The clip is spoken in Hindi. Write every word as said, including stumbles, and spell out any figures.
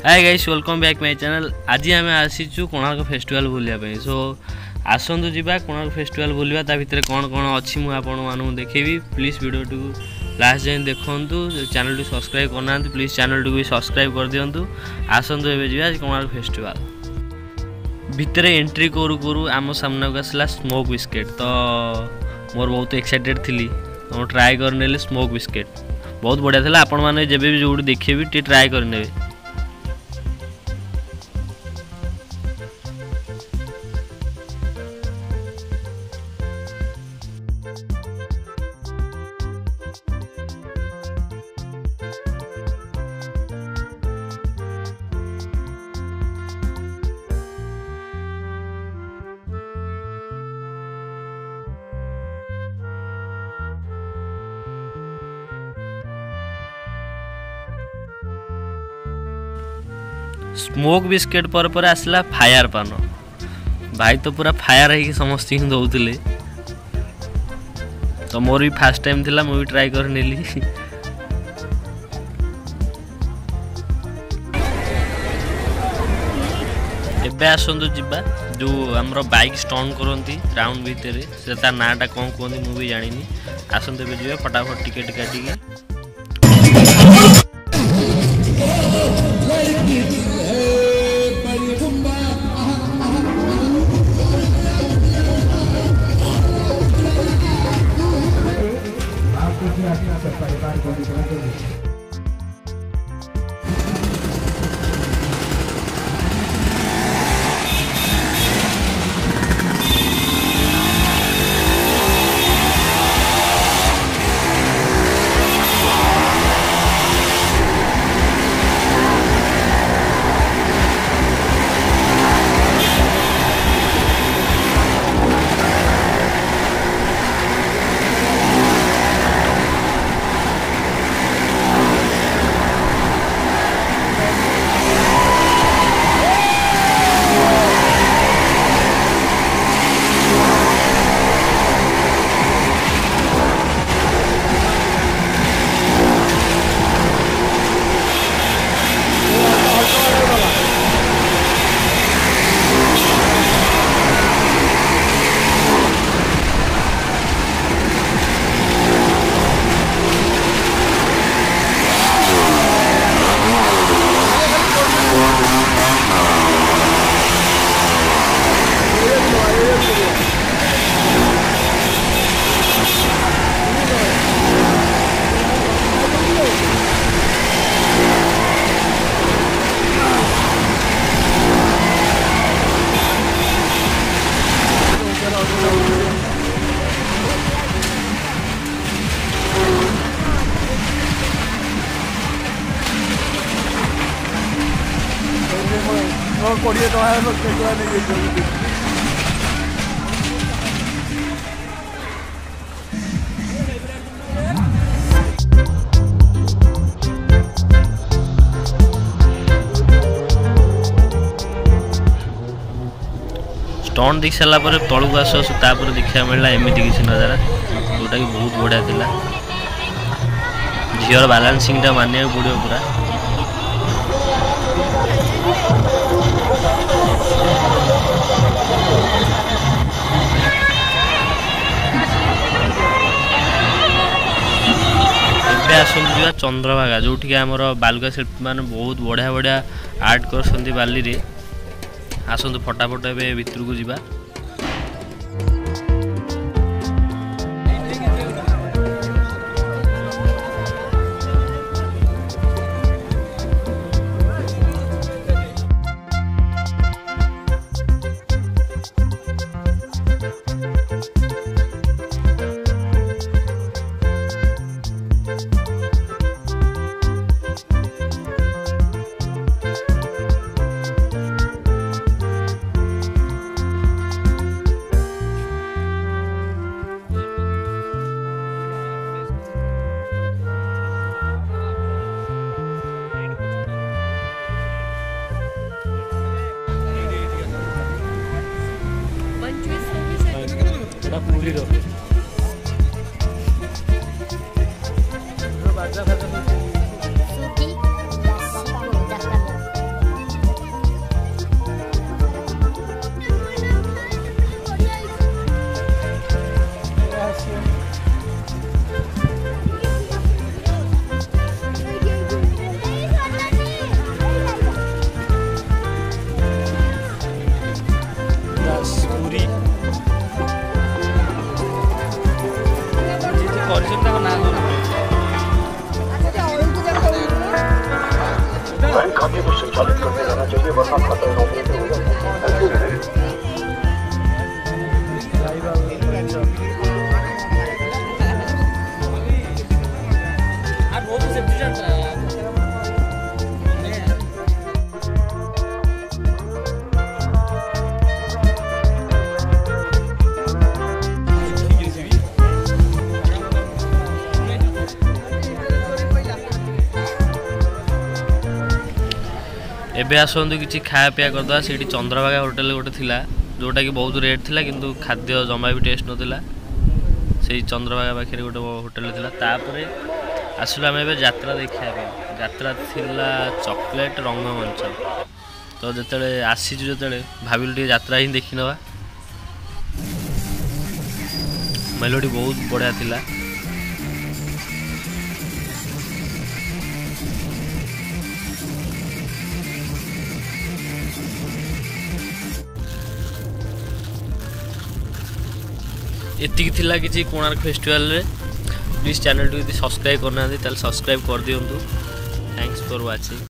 Hi guys welcome back my channel. आज आम आसीचु कोणार्क फेस्टिवल बुलिया सो आसतु जावा कोणार्क फेस्टिवल बुलवा ता भितर कौन कौन अच्छी मुझे आपको देखेबी। प्लीज वीडियो टू लास्ट जाए देखूँ। चैनल टू सब्सक्राइब करना प्लीज चैनल टू भी सब्सक्राइब कर दिंतु। आसतु एवं जा कोणार्क फेस्टिवल भितर एंट्री करू करू आम सामना को आसला स्मोक बिस्केट। तो मोर बहुत एक्साइटेड थी तो ट्राए कर स्मोक बिस्केट बहुत बढ़िया था। आपण मैंने जब भी जो देखिए भी ट्राए करने स्मोक बिस्केट पर पर आसला फायर पान। भाई तो पूरा फायर है समस्त ही दौले तो मोर भी फास्ट टाइम थिला मुझे ट्राई कर नेली। एबे आसंतु जिबा जो हमरो बाइक स्टॉन करंती राउंड भीतर से ता नाटा कोन कोन मु भी जानिनी। आसंतु एबे जिबा फटाफट टिकट काटी के कोड़े टका स्टोन देख सारा पर तलू को आस आसुपर देखा मिलला एमती किसी नजारा जोटा कि बहुत बढ़िया था। झीर बालांसिंग टा मानिया पड़ो पूरा। आसुआ चंद्रभागा जो आमर बालुका शिल्पी मान बहुत बढ़िया बढ़िया आर्ट कर बाली रे। आसतु फटाफट ए भितर को जीवा। पूरी बैंक खाते को संचालित करते रहना चाहिए वरना खाता नौकरी पे हो जाएगा। एबे आसतु कि खाया पिया करदा से चंद्रभागा होटेल गोटे थिला जोटा कि बहुत रेट थिला किंतु खाद्य जमा भी टेस्ट नथिला से चंद्रभागा पाखे गोटे होटेल थिला तापरे आसलु आम ए यात्रा देखा यात्रा थिला चॉकलेट रंगमंच तो जिते आसीचु जो भाविलु टे यात्रा ही देखी नवा मेलोडी बहुत बढ़िया थिला। एतिक थिला किसी कोणार्क फेस्टिवल रे प्लीज चैनल टू सब्सक्राइब करना सब्सक्राइब कर दिंतु। Thanks for watching.